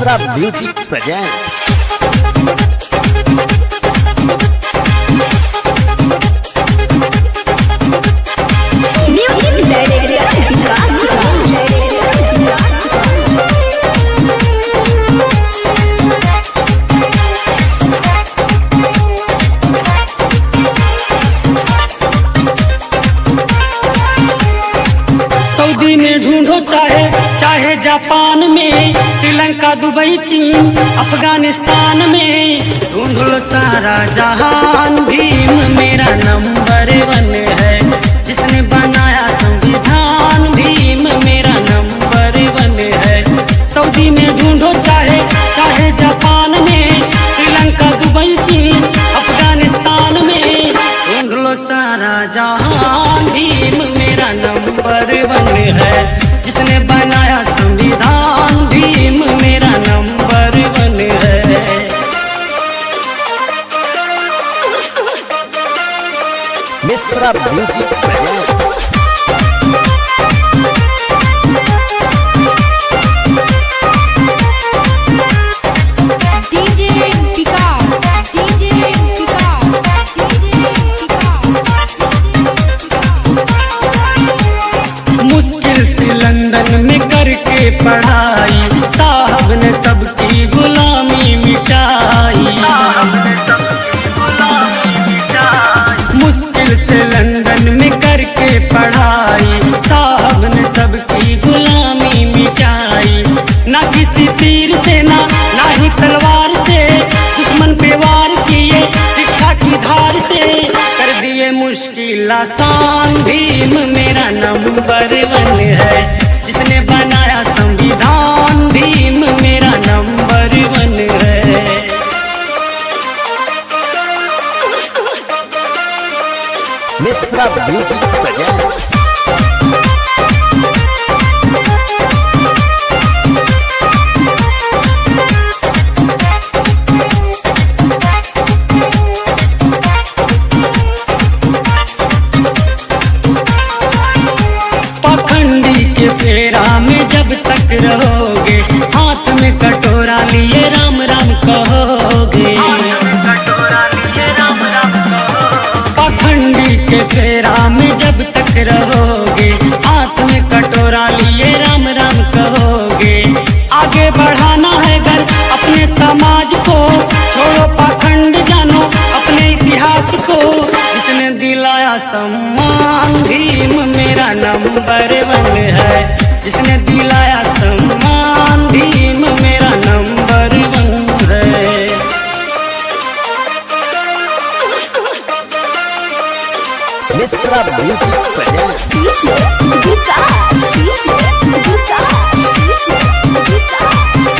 Mishra music presents. Saudi में ढूंढो चाहे जापान में, श्रीलंका दुबई चीन अफगानिस्तान में, ढूंढ लो सारा जहान। भीम मेरा नंबर 1 है, जिसने बनाया संविधान। भीम मेरा नंबर 1 है। सऊदी में ढूंढो चाहे जापान में, श्रीलंका दुबई चीन अफगानिस्तान में, ढूंढ लो सारा जहान। भीम मेरा नंबर 1 है, जिसने बनाया संविधान। भीम मेरा नंबर 1 है। Mishra music presents. मुश्किल से लंदन में करके पढ़ाई, साहब ने सबकी गुलामी मिटाई। मुश्किल से लंदन में करके पढ़ाई, साहब ने सबकी गुलामी मिटाई। ना किसी तीर से ना ही तलवार से, दुश्मन पे वार किए शिक्षा की धार से, कर दिए मुश्किल आसान। भीम मेरा नंबर 1 है, जिसने बनाया संविधान। भीम मेरा नंबर 1 है। Mishra music presents. पाखंडी के फेरा में जब तक रहोगे, हाथ में कटोरा लिए राम राम कहोगे। पाखंडी के फेरा में जब तक रहोगे, हाथ में कटोरा लिए राम राम कहोगे। आगे बढ़ाना है घर अपने समाज को, छोड़ो पाखंड जानो अपने इतिहास को, जिसने दिलाया सम्मान। भीम मेरा नंबर 1 है, जिसने दिलाया सम्मान। भीम मेरा नंबर 1 है। Mishra music presents. DJ Vikas, DJ Vikas, DJ Vikas,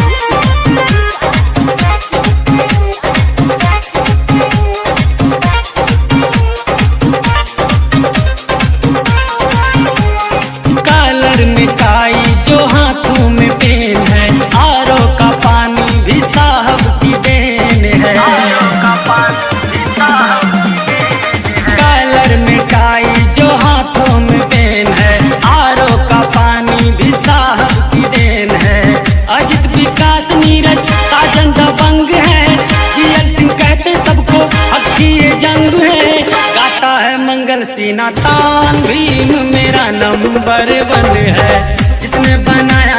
collar में टाई जो हाथों में पेन है, आरो का पानी भी साहब की देन है। कॉलर में टाई जो हाथों में पेन है, आरो का पानी भी साहब की देन है। अजित विकास नीरज साजन दबंग है, जीएल सिंह कहते सबको हक की ये जंग है। गाता है मंगल सीना तान। भीम मेरा नंबर 1 है, जिसने बनाया